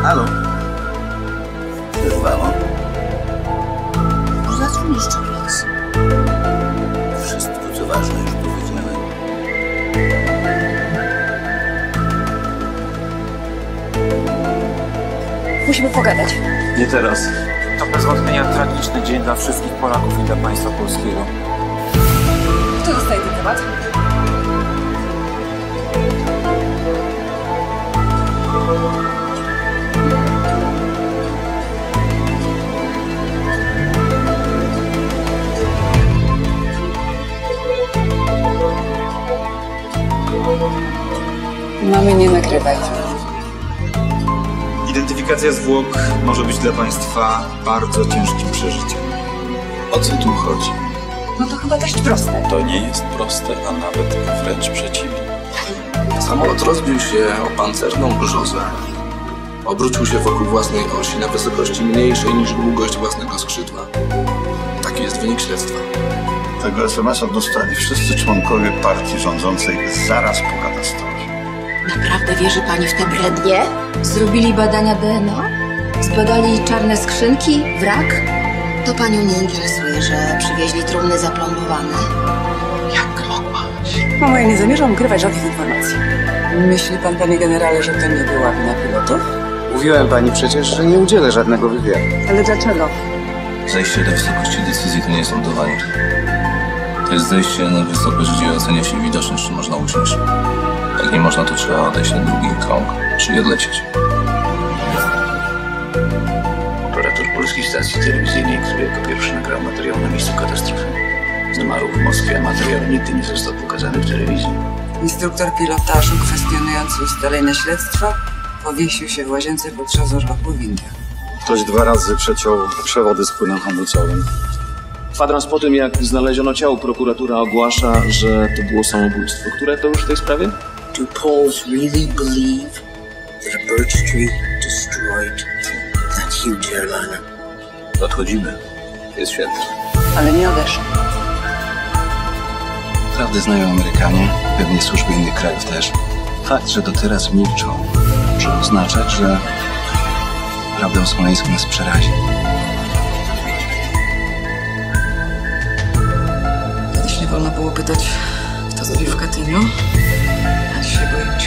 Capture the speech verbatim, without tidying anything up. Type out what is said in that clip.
Halo? Wyrwało? Może zadzwoń jeszcze raz. Wszystko, co ważne, już powiedziałem. Musimy pogadać. Nie teraz. To bez wątpienia tragiczny dzień dla wszystkich Polaków i dla państwa polskiego. Kto dostaje ten temat? Mamy nie nagrywać. Identyfikacja zwłok może być dla państwa bardzo ciężkim przeżyciem. O co tu chodzi? No to chyba dość proste. To nie jest proste, a nawet wręcz przeciwnie. Samolot rozbił się o pancerną brzozę. Obrócił się wokół własnej osi na wysokości mniejszej niż długość własnego skrzydła. Taki jest wynik śledztwa. Tego es em es a dostali wszyscy członkowie partii rządzącej zaraz po katastrofie. Naprawdę wierzy pani w te brednie? Zrobili badania D N A? Zbadali czarne skrzynki? Wrak? To panią nie interesuje, że przywieźli trumny zaplombowane? Jak mogłaś? Mamo, ja nie zamierzam ukrywać żadnych informacji. Myśli pan, panie generale, że to nie była wina pilotów? Mówiłem pani przecież, że nie udzielę żadnego wywiadu. Ale dlaczego? Zejście do wysokości decyzji to nie jest lądowanie. To jest zejście na wysokość, gdzie ocenia się widoczność, czy można usiąść. Jak nie można, to trzeba odejść na drugi krąg, czyli odlecieć. Operator polskiej stacji telewizyjnej, który jako pierwszy nagrał materiał na miejscu katastrofy. Zmarł w Moskwie, a materiał nigdy nie został pokazany w telewizji. Instruktor pilotażu kwestionujący ustalenia śledztwa powiesił się w łazience podczas urlopu w Indiach. Ktoś dwa razy przeciął przewody z płynem hamulcowym. Kwadrans po tym, jak znaleziono ciało, prokuratura ogłasza, że to było samobójstwo. Które to już w tej sprawie? Do Poles really believe that a birch tree destroyed that huge airliner? Odchodzimy. Jest świetnie. Ale nie odeszł. Prawdę znają Amerykanie, pewnie służby innych krajów też. Fakt, że do teraz milczą, może oznaczać, że prawda o Smoleńsku nas przerazi. Kiedyś nie wolno było pytać, kto zabił w Katyniu, a dzisiaj boimy się.